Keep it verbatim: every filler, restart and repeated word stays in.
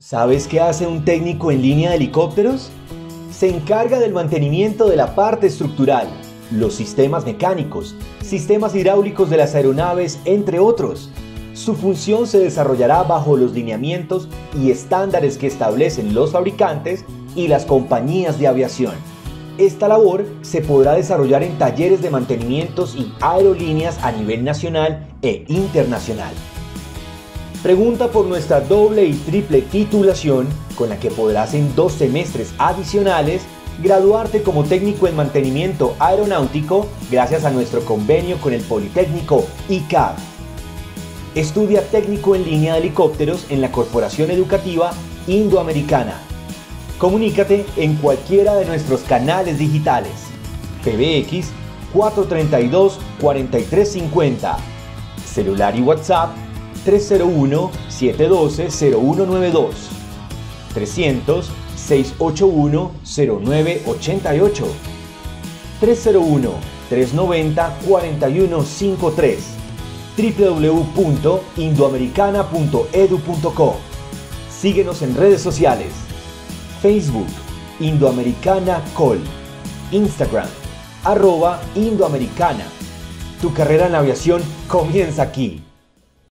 ¿Sabes qué hace un técnico en línea de helicópteros? Se encarga del mantenimiento de la parte estructural, los sistemas mecánicos, sistemas hidráulicos de las aeronaves, entre otros. Su función se desarrollará bajo los lineamientos y estándares que establecen los fabricantes y las compañías de aviación. Esta labor se podrá desarrollar en talleres de mantenimientos y aerolíneas a nivel nacional e internacional. Pregunta por nuestra doble y triple titulación, con la que podrás en dos semestres adicionales graduarte como técnico en mantenimiento aeronáutico gracias a nuestro convenio con el Politécnico I C A B. Estudia técnico en línea de helicópteros en la Corporación Educativa Indoamericana. Comunícate en cualquiera de nuestros canales digitales. P B X cuatro tres dos, cuatro tres cinco cero. Celular y WhatsApp tres cero uno, siete uno dos, cero uno nueve dos, trescientos, seiscientos ochenta y uno, cero nueve ochenta y ocho, tres cero uno, trescientos noventa, cuarenta y uno cincuenta y tres, w w w punto indoamericana punto edu punto co. Síguenos en redes sociales: Facebook, Indoamericana Col, Instagram, arroba Indoamericana. Tu carrera en aviación comienza aquí.